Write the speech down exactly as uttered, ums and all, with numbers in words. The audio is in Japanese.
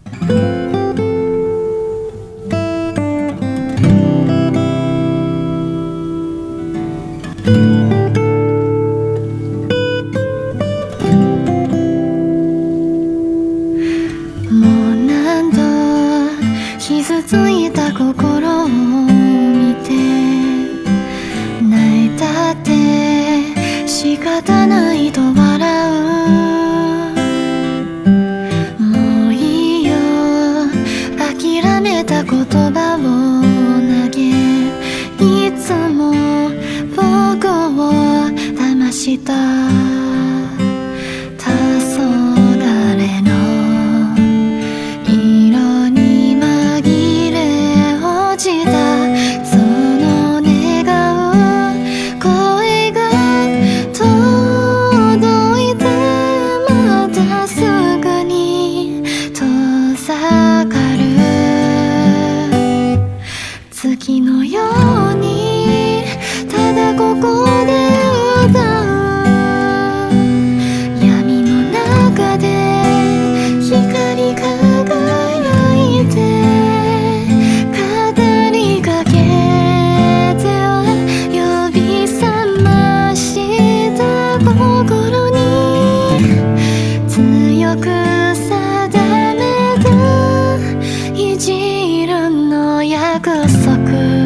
傷ついた心を見て泣いたって仕方ないと笑う。もういいよ諦めた言葉を投げ、いつも僕を騙した黄昏の色に紛れ落ちたその願う声が届いて、またすぐに遠ざかる。月のようにただここで歌う。闇の中で光り輝いて語りかけては呼び覚ました心に強く定めた一輪の約束。